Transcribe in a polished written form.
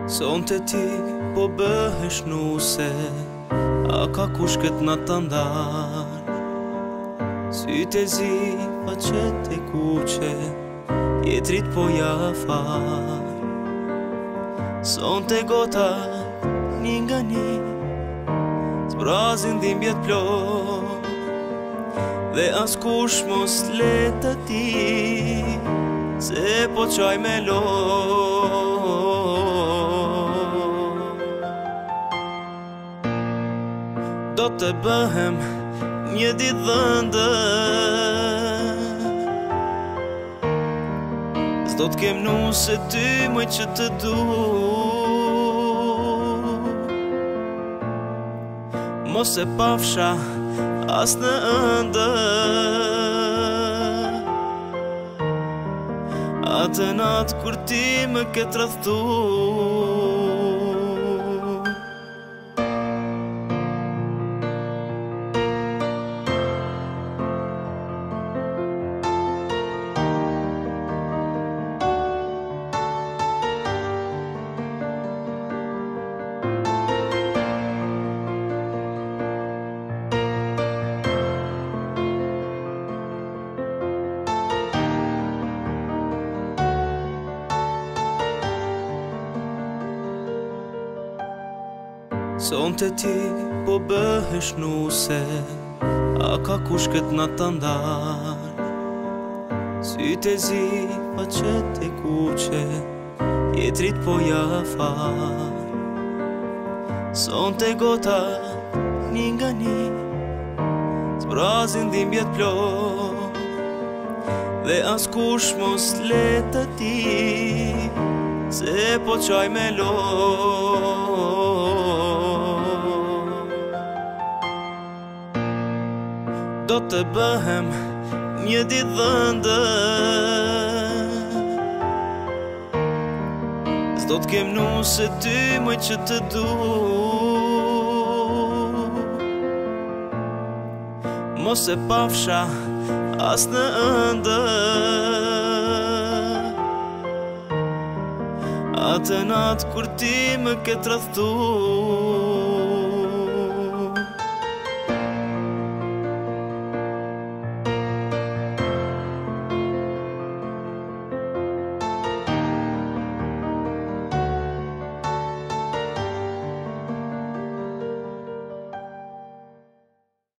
Sonte ti po bëhesh nuse, a ka kush këtë na të ndar? Sytë e zi, faqet e kuqe, jetrit po ja far. Sonte gota, një nga një, zbrazin dhimbjet plot, dhe as kush mos letë ti, se po qaj me lot. Do të bëhem një ditë dhëndë, s'do t'kem nuse ty mëj që të du. Mos e pafsha as në ëndë, atë natë kur ti më ke tradhtu. Sonte ti po bëhesh nuse, a ka kush këtë na të ndar? Sytë e zi, faqet e kuqe, jetrit po ja far. Sonte gota, një nga një, zbrazin dhimbjet plot, dhe as kush mos letë ti, se po qaj me lot. Do të bëhem një ditë dhëndë, s'do t'kem nuse ty mëj që të du. Mos e pafsha as në ëndë, atë natë kur ti më ke tradhtu.